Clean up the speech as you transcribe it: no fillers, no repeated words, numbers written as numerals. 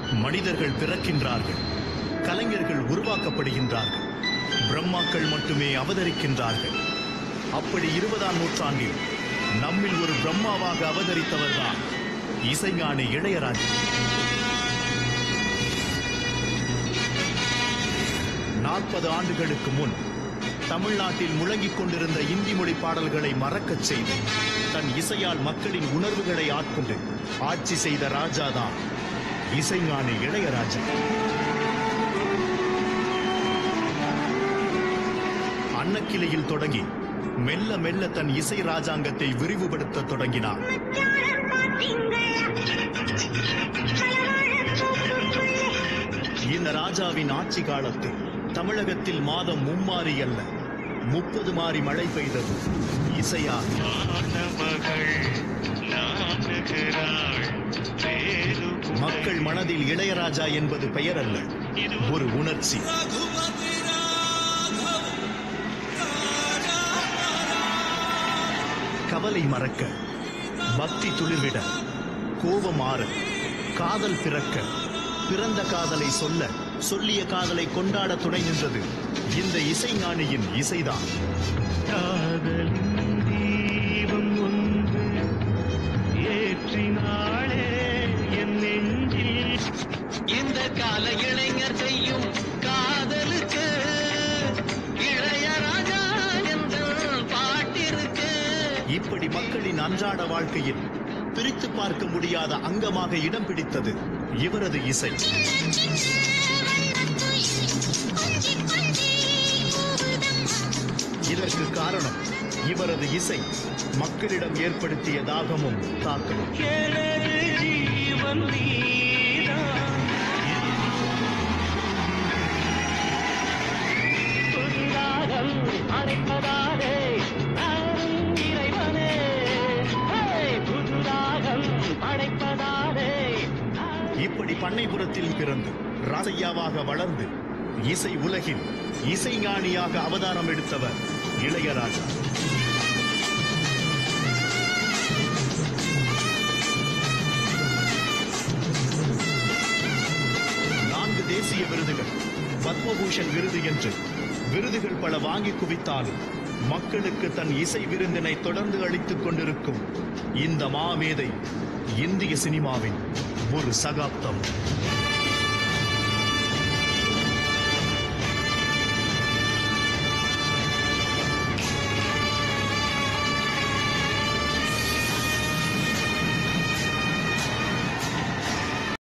மனிதர்கள் பிறக்கின்றார்கள், கலைஞர்கள் உருவாக்கப்படுகின்றார்கள், பிரம்மாக்கள் மட்டுமே அவதரிக்கின்றார்கள். அப்படி 20ஆம் நூற்றாண்டில் நம்மில் ஒரு பிரம்மாவாக அவதரித்தவர்தான் இசைஞானி இளையராஜா. 40 ஆண்டுகளுக்கு முன் தமிழ்நாட்டில் முழங்கிக் கொண்டிருந்த இந்தி மொழி பாடல்களை மறக்கச் செய்து தன் இசையால் மக்களின் உணர்வுகளை ஆட்கொண்டு ஆட்சி செய்த ராஜாதான் இசைஞானி இளையராஜா. அன்னக்கிளையில் தொடங்கி மெல்ல மெல்ல தன் இசை ராஜாங்கத்தை விரிவுபடுத்த தொடங்கினார். இந்த ராஜாவின் ஆட்சி காலத்தில் தமிழகத்தில் மாதம் 3 மாரி அல்ல 30 மாரி மழை பெய்தது இசையால். மக்கள் மனதில் இளையராஜா என்பது பெயர் அல்ல, ஒரு உணர்ச்சி. கவலை மறக்க, பக்தி துளிர்விட, கோபம் ஆற, காதல் பிறக்க, பிறந்த காதலை சொல்ல, சொல்லிய காதலை கொண்டாட துணை நின்றது இந்த இசைஞானியின் இசைதான். காதலின் தீபம் ஒன்று ஏற்றினாளே என் நெஞ்சில். இந்த கால இளைஞர் செய்யும் காதலுக்கு இளையராஜா என்ற பாட்டிற்கு. இப்படி மக்களின் அன்றாட வாழ்க்கையில் பிரித்து பார்க்க முடியாத அங்கமாக இடம் பிடித்தது இவரது இசை. இதற்கு காரணம் இவரது இசை மக்களிடம் ஏற்படுத்திய தாகமும் தாக்கமும். இப்படி பண்ணைபுரத்தில் பிறந்து ராசையாவாக வளர்ந்து இசை உலகில் இசைஞானியாக அவதாரம் எடுத்தவர் இளையராஜா. நான்கு தேசிய விருதுகள், பத்மபூஷன் விருது என்று விருதுகள் பல வாங்கி குவித்தாலும் மக்களுக்கு தன் இசை விருந்தினை தொடர்ந்து அளித்துக் கொண்டிருக்கும் இந்த மாமேதை இந்திய சினிமாவின் ஒரு சகாப்தம்.